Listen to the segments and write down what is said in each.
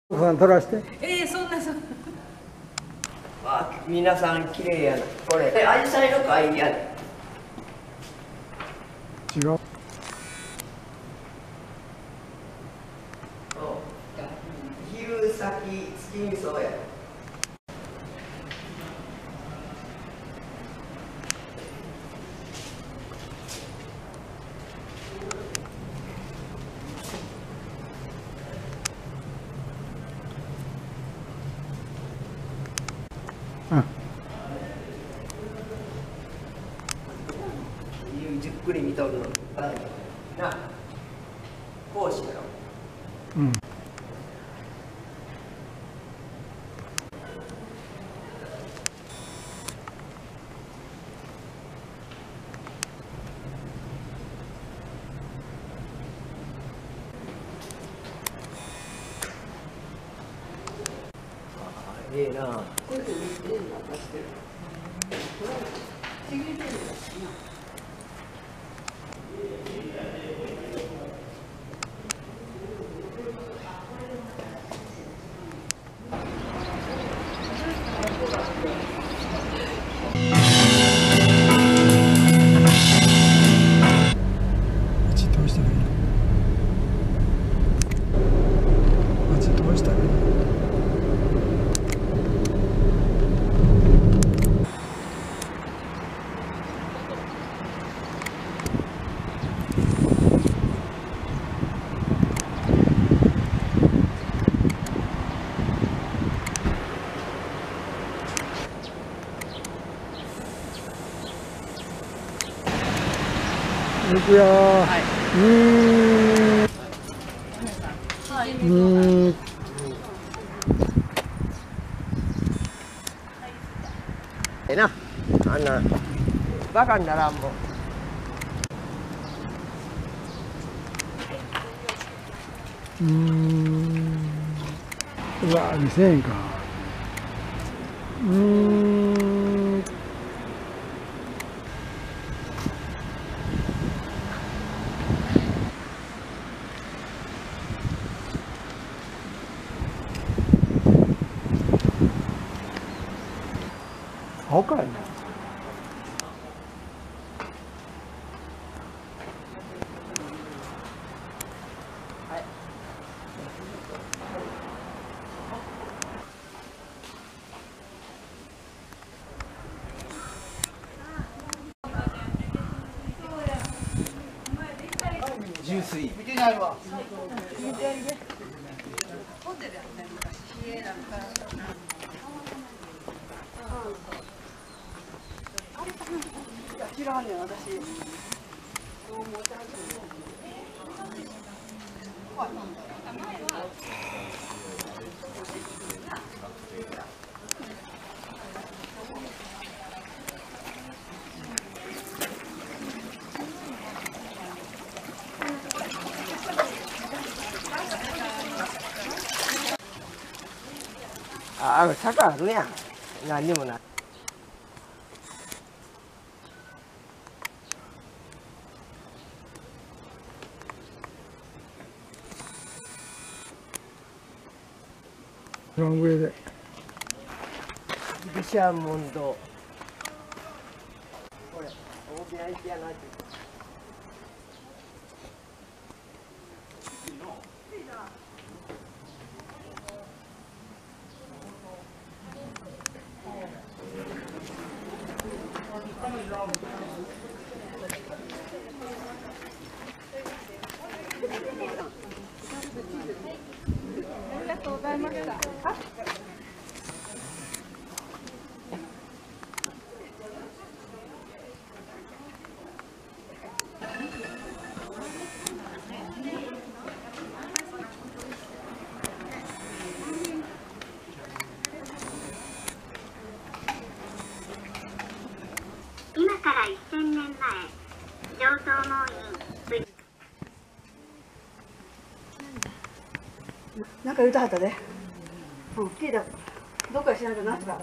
ご飯取らして。 そんなそんな。 あ、皆さん綺麗やな。これアジサイの会やね。 違う。 昼先月見そうや。じっくり見とるの。な、講師やろ。 うん。 ええな。 行くよー。はい。 ええな、あんなバカにならんもん。 うわ、2000円か。青かいな。 純粋。 見てないわ。知らんねん私。 あ、坂あるやん。何にもない。 その上で。 ギシャモンド。これ大きな石やなって。 ありがとうございました。 今から1000年前、上等門院なんか言うたはったで。聞いた。どっかしないとなってた。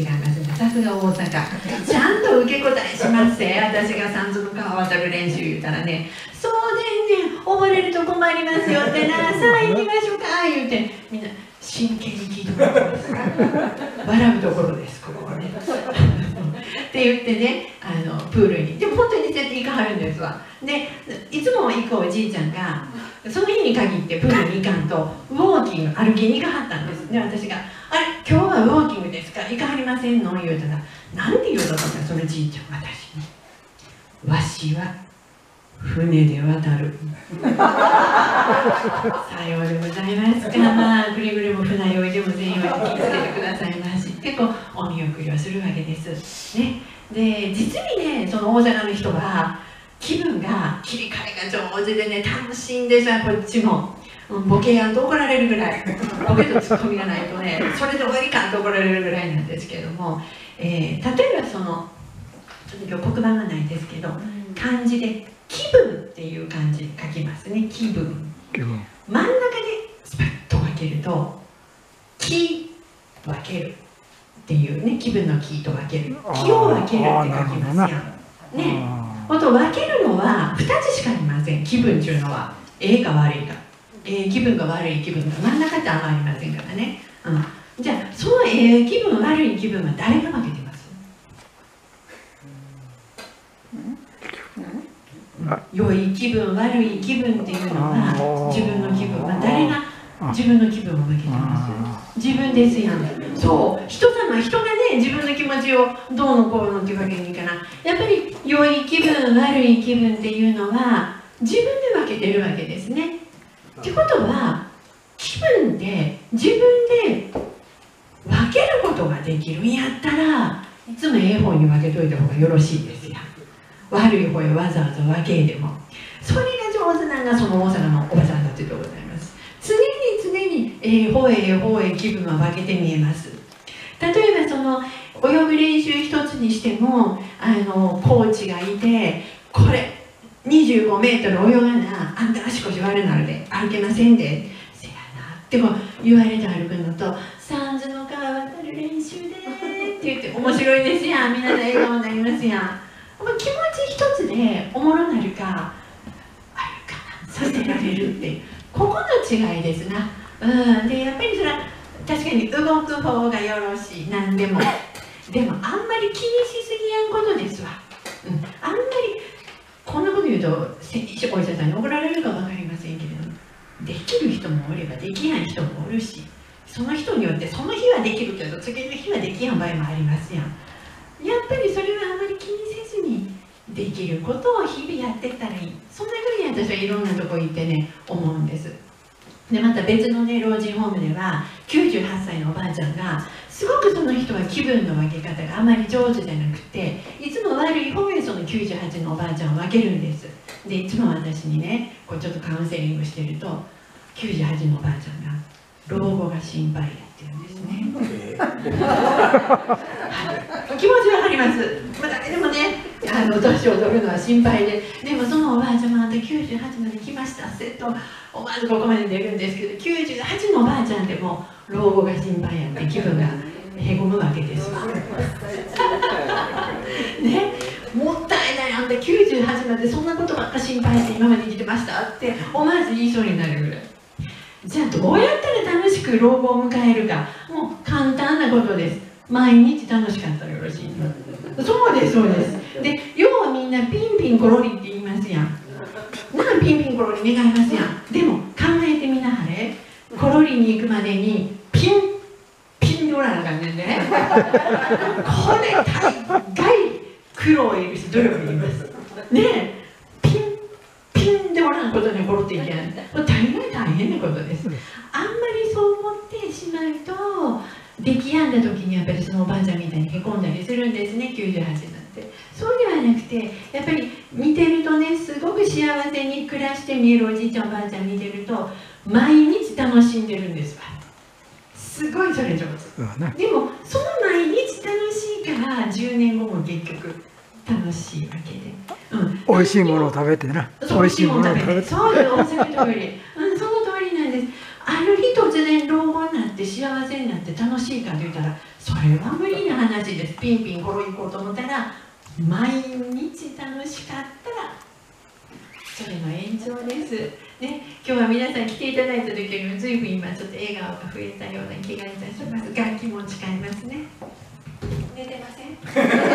いますね。さすが大阪。ちゃんと受け答えしますぜ。私が三途の川渡る練習言うたらね、そう全然溺れると困りますよってな、さあ行きましょうか言うて、みんな真剣に聞いてもらうんです。笑うところです、ここはね。って言ってね、プールに。でも本当にそうやって行かはるんですわ。で、いつも行くおじいちゃんが、その日に限ってプールに行かんと、ウォーキング、歩きに行かはったんです。で、私が、あれ、今日はウォーキングですか行かはりませんの言うたら、なんて言うたかそのじいちゃん、私に。わしは、船で渡る。さようでございますか。まあ、くれぐれも船酔いでも全員は気をつけてくださいまし。結構お見送りをするわけです。ね。で、実にね、その大阪の人は、気分が切り替えが上手でね、楽しいんですよ、こっちも。ボケやんと怒られるぐらい、ボケとツッコミがないとね、それで終わりかと怒られるぐらいなんですけれども、例えばその、ちょっと今日黒板がないですけど、漢字で気分っていう漢字書きますね、気分。真ん中でスパッと分けると、気分けるっていうね、気分の気と分ける。気を分けるって書きますやん。ね。あと分けるのは2つしかありません。気分っていうのは、ええか悪いか。気分が悪い気分が真ん中ってあんまりありませんからね。じゃあ、その気分、悪い気分は誰が分けてます？良い気分、悪い気分っていうのは、自分の気分は誰が自分の気分を分けてます？自分ですやん。そう、人がね、自分の気持ちをどうのこうのっていうわけにいかない。やっぱり良い気分、悪い気分っていうのは自分で分けてるわけですね。ってことは、気分って自分で分けることができるんやったら、いつもええ方に分けといた方がよろしいですよ。悪い方へわざわざ分けでも。それが上手なのがその大阪のおばさんたちでございます。常にええ方へ気分は分けて見えます。例えばその泳ぐ練習一つにしてもコーチがいて、これ25メートル泳がなあんた足腰悪なるで歩けませんで、せやなってこう言われて歩くのと、三途の川渡る練習でって言って面白いですやん。みんなで笑顔になりますやん。気持ち一つでおもろなるかあるかさせられるってここの違いですな。でやっぱりそれは確かに動く方がよろしい。何でもでもあんまり気にしすぎやんことですわ。あんまりこんなこと言うとお医者さんに怒られるか分かりませんけれども、できる人もおればできない人もおるし、その人によってその日はできるけど次の日はできやん場合もありますやん。やっぱりそれはあまり気にせずにできることを日々やっていったらいい。そんなふうに私はいろんなとこ行ってね思うんです。でまた別のね老人ホームでは98歳のおばあちゃんがすごくその人は気分の分け方があまり上手じゃなくて、いつも悪い方へその98のおばあちゃんを分けるんです。でいつも私にねこうちょっとカウンセリングしてると、98のおばあちゃんが老後が心配やってるんですね。気持ちわかります。誰でもね年を取るのは心配で、でもそのおばあちゃまあんた98まで来ましたってと思わずここまで出るんですけど、98のおばあちゃんでも老後が心配やって気分がへこむわけですわ。ね、もったいない、あんた98までそんなことばっか心配して今まで生きてましたって思わず言いそうになるぐらい。じゃあどうやったら楽しく老後を迎えるか、もう簡単なことです。毎日楽しかったらよろしい。そうですそうです。で要はみんなピンピンコロリって言いますやん。ピンピンコロリ願いますやん。でも考えてみなはれ、コロリに行くまでにピンでおらなあかんねんね。これ大概苦労いるし努力いりますね。えピンでおらんことにコロっていけない。大変なことです。あんまりそう思ってしまうと出来やんだ時にやっぱりそのおばあちゃんみたいにへこんだりするんですね。98なんて。そうではなくてやっぱり見てるとね、すごく幸せに暮らして見えるおじいちゃんおばあちゃん見てると毎日楽しんでるんですわ。すごいそれ上手。でもその毎日楽しいから10年後も結局楽しいわけで、 美味しいものを食べてな、美味しいものを食べて、 そうです、おっしゃる通り、その通りなんです。ある日突然老後になってって幸せになって楽しいかと言ったらそれは無理な話です。ピンピンコロ行こうと思ったら毎日楽しかったらそれの延長です。ね、今日は皆さん来ていただいた時よりも随分今ちょっと笑顔が増えたような気がいたします。楽器も違いますね。寝てません？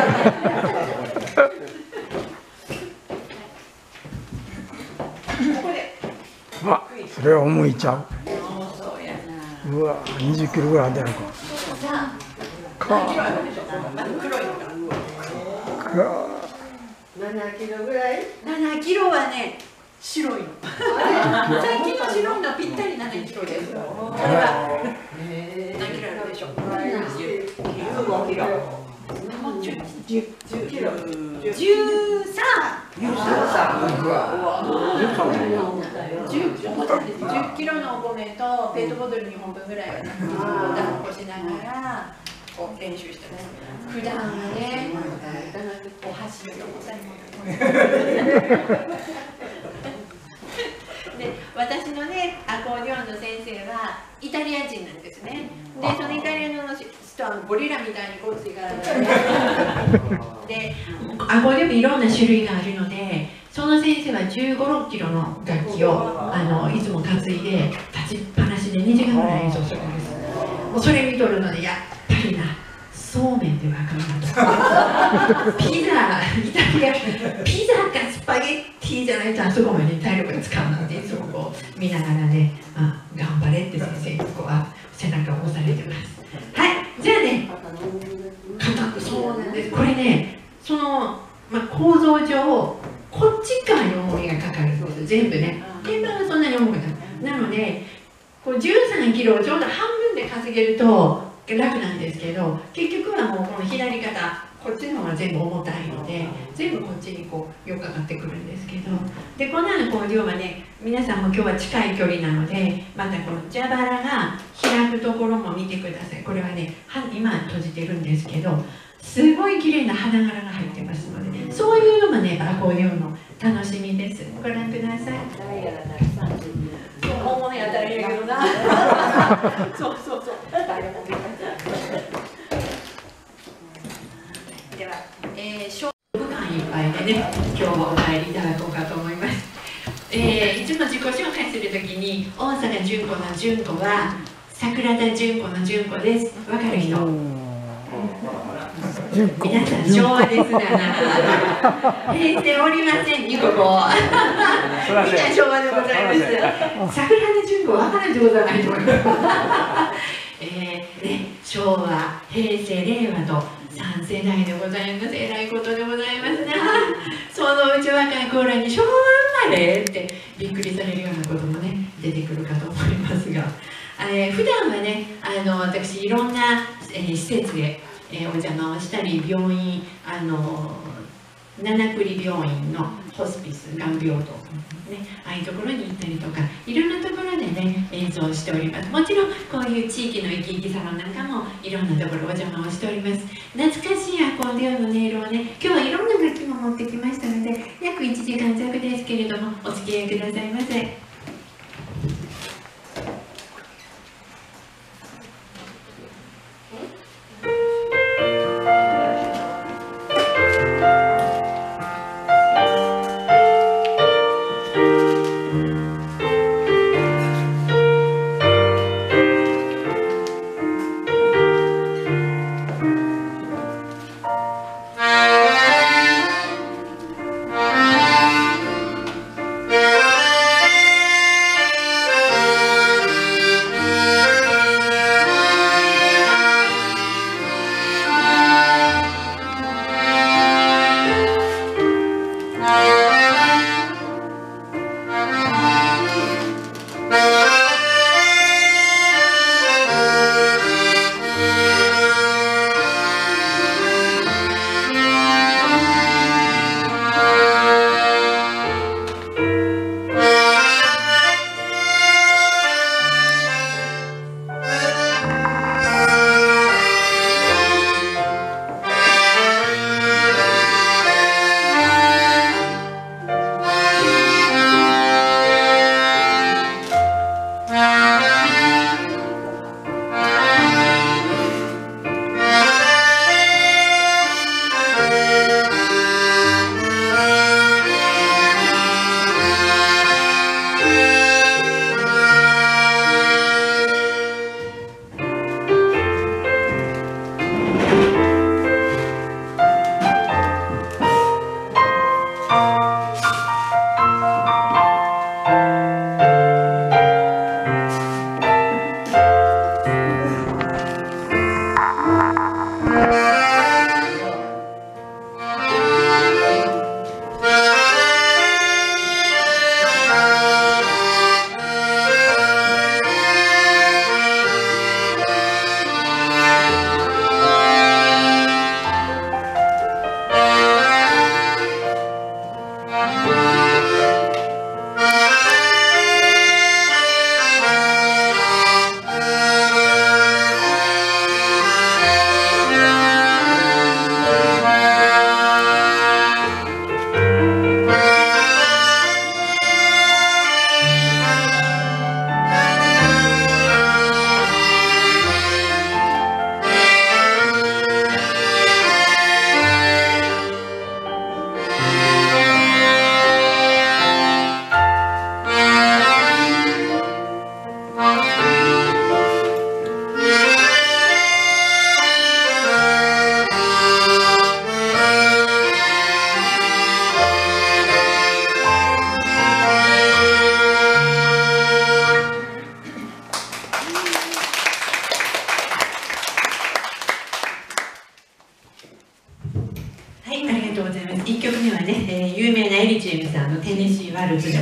ここで。 あ、それは重いちゃう。 そうやな。 うわ、20キロぐらいあったやろか。 さあ、 か何キロあるでしょうか。まず黒いのが。 か 7キロぐらい。 7キロはね、白いの。最近の白いのぴったり7キロです。これは何キロあるでしょう。15キロ。10キロ。13。10キロのお米とペットボトル2本分ぐらいはね、抱っこしながらこう練習してます。普段はね、お箸より重たいもの。で、私のね、アコーディオンの先生はイタリア人なんですね。で、そのイタリアの人はゴリラみたいにごついからで、アコーディオンにいろんな種類があるので、その先生は15、6キロの楽器をいつも担いで立ちっぱなしで2時間ぐらい演奏するんです。もうそれ見とるので、やっぱりな、そうめんでわかんない。ピザ、イタリア、ピザかスパゲッティじゃないとあそこまで体力が使うなんていつもこう見ながらね、頑張れって先生にこう背中を押されてます。はい、じゃあね、そうなんです。これね、その、構造上、こっち側に重みがかかるんです。全部ね。鍵盤はそんなに重くない。なので、こう13キロをちょうど半分で稼げると楽なんですけど、結局はもうこの左肩、こっちの方が全部重たいので、全部こっちにこう寄っかかってくるんですけど、で、このアコーディオンはね、皆さんも今日は近い距離なので、またこの蛇腹が開くところも見てください。これはね、今閉じてるんですけど、すごい綺麗な花柄が入ってますので、そういうのもね、アコーディオンの楽しみです。ご覧ください。本物やったらいいけどな。そう。では、勝負感いっぱいでね、今日もお帰りいただこうかと思います。いつも自己紹介するときに、大阪純子の純子は桜田純子の純子です。わかる人？皆さん昭和ですがな。平成おりませんにここ。みんな昭和でございます。桜田純子わからんってことはないと思います。昭和、平成、令和と3世代でございます。えらいことでございますな。そのうち若い頃に昭和生まれってびっくりされるようなこともね出てくるかと思いますが、普段はね私いろんな、施設で、お邪魔をしたり、病院七栗病院のホスピス、がん病棟ね、ああいうところに行ったりとか、いろんなところでね演奏しております。もちろんこういう地域の生き生きサロンなんかもいろんなところお邪魔をしております。懐かしいアコーディオンの音色をね、今日はいろんな楽器も持ってきましたので、約1時間弱ですけれどもお付き合いくださいませ。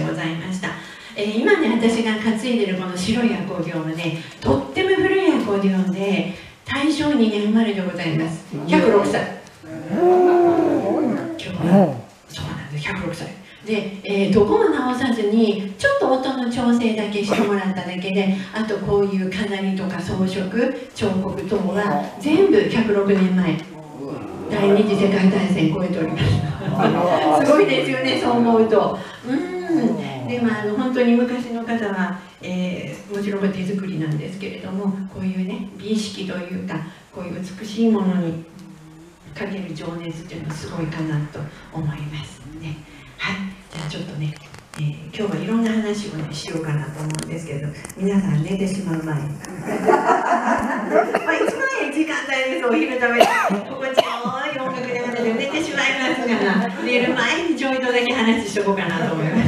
ございました。今ね、私が担いでるこの白いアコーディオンはね、とっても古いアコーディオンで、大正2年生まれでございます。106歳。今日はそうなんです、106歳で、どこも直さずにちょっと音の調整だけしてもらっただけで、あとこういう飾りとか装飾彫刻等は全部106年前、第二次世界大戦超えておりますすごいですよね、そう思うと。で本当に昔の方は、もちろん手作りなんですけれども、こういうね美意識というか、こういう美しいものにかける情熱っていうのはすごいかなと思いますね。はい、じゃあちょっとね、今日はいろんな話をねしようかなと思うんですけど、皆さん寝てしまう前に一番いい時間帯です。お昼食べて心地よい音楽で寝てしまいますから、寝る前にちょいとだけ話しとこうかなと思います。